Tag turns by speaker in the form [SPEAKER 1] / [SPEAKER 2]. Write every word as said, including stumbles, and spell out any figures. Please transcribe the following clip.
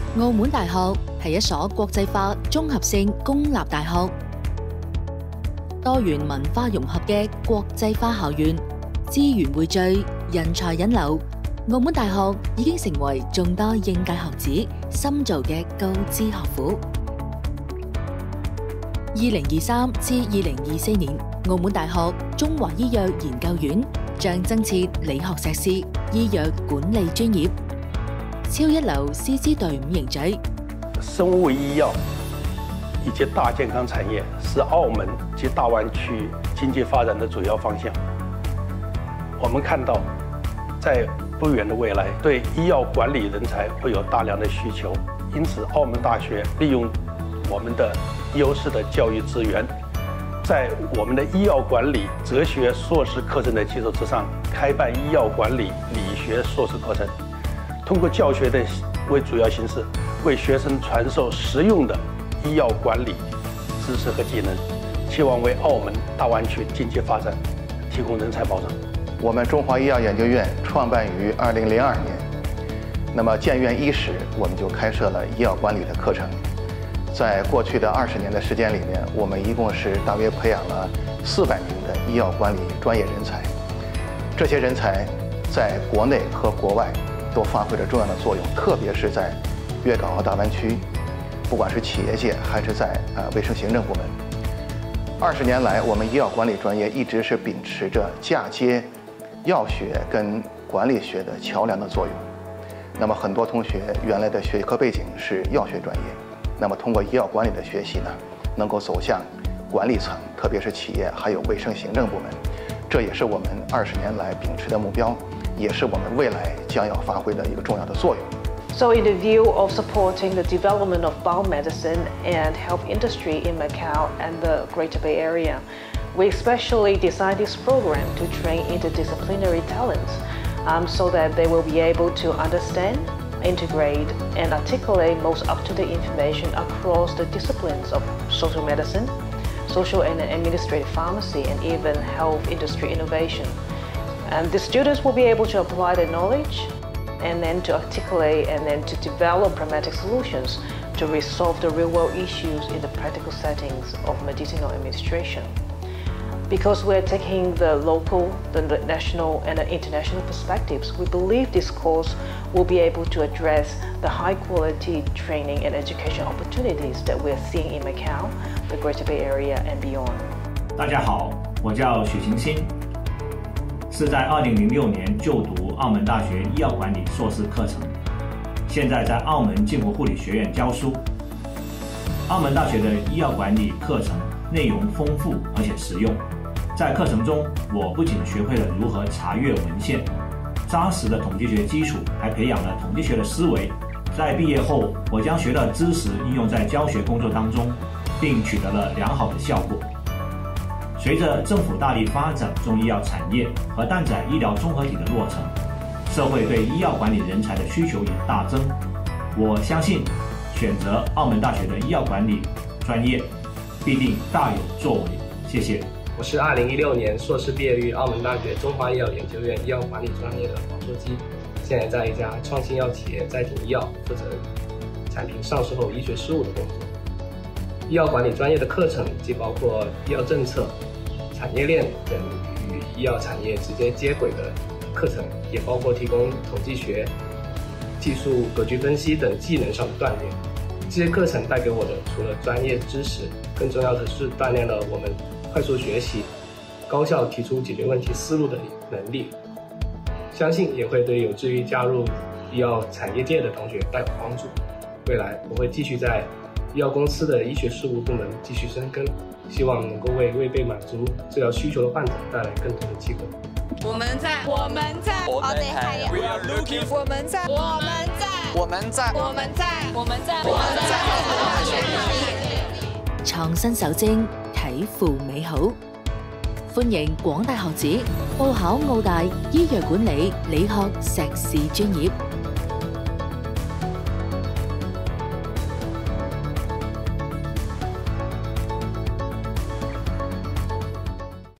[SPEAKER 1] 澳門大學係一所國際化綜合性公立大學，多元文化融合嘅國際化校園，資源匯聚，人才引流。澳門大學已經成為眾多應屆學子深造嘅高資學府。二零二三至二零二四年，澳門大學中華醫藥研究院將增設理學碩士醫藥管理專業，超一流師資隊伍凝聚。
[SPEAKER 2] 生物醫藥以及大健康產業是澳門及大灣區經濟發展的主要方向。我們看到，在不遠的未來，對醫藥管理人才會有大量的需求，因此澳門大學利用我們的優勢的教育資源，在我們的醫藥管理哲學碩士課程的基礎之上，開辦醫藥管理理學碩士課程，通過教學的為主要形式，為學生傳授實用的醫藥管理知識和技能，期望為澳門大灣區經濟發展提供人才保障。
[SPEAKER 3] 我們中華醫藥研究院創辦於二零零二年，那麼建院伊始，我們就開設了醫藥管理的課程。在過去的二十年的時間裡面，我們一共是大約培養了四百名的醫藥管理專業人才。這些人才在國內和國外都發揮了重要的作用，特別是在粵港澳大灣區，不管是企業界還是在啊衛生行政部門。二十年來，我們醫藥管理專業一直是秉持着嫁接藥學跟管理學的橋樑的作用。那麼很多同學原來的學科背景是藥學專業，那麼通過醫藥管理的學習呢，能夠走向管理層，特別是企業還有衛生行政部門。這也是我們二十年來秉持的目標，也是我們未來將要發揮的一個重要的作用。
[SPEAKER 4] So in the view of supporting the development of biomedicine and health industry in Macau and the Greater Bay Area, we especially designed this program to train interdisciplinary talents um, so that they will be able to understand, integrate and articulate most up-to-date information across the disciplines of social medicine, social and administrative pharmacy, and even health industry innovation. And the students will be able to apply their knowledge and then to articulate and then to develop pragmatic solutions to resolve the real-world issues in the practical settings of medicinal administration. Because we're taking the local, the national and the international perspectives, we believe this course will be able to address the high-quality training and education opportunities that we're seeing in Macau, the Greater Bay Area and beyond.
[SPEAKER 5] 大家好，我叫许晴新，是在二零零六年就读澳门大学医药管理硕士课程，现在在澳门浸会护理学院教书。澳门大学的医药管理课程内容丰富而且实用。在课程中，我不仅学会了如何查阅文献，扎实的统计学基础，还培养了统计学的思维。在毕业后，我将学到的知识应用在教学工作当中，并取得了良好的效果。随着政府大力发展中医药产业和蛋仔医疗综合体的落成，社会对医药管理人才的需求也大增。我相信，选择澳门大学的医药管理专业，必定大有作为。谢谢。
[SPEAKER 6] 我是二零一六年硕士毕业于澳门大学中华医药研究院医药管理专业的黄硕基，现在在一家创新药企业在挺医药负责产品上市后医学事务的工作。医药管理专业的课程既包括医药政策、产业链等与医药产业直接接轨的课程，也包括提供统计学、技术格局分析等技能上的锻炼。这些课程带给我的除了专业知识，更重要的是锻炼了我们快速学习、高效提出解决问题思路的能力，相信也会对有志于加入医药产业界的同学带有帮助。未来我会继续在医药公司的医学事务部门继续深耕，希望能够为未被满足治疗需求的患者带来更多的机会。
[SPEAKER 7] 我们在，我们在，
[SPEAKER 8] 我们在
[SPEAKER 7] ，We are looking， 我们在，我們在，
[SPEAKER 8] 我們在，
[SPEAKER 7] 我們在，我們在，我們在。
[SPEAKER 1] 創新手精，體富美好。歡迎廣大學子報考澳大醫藥管理理學碩士專業。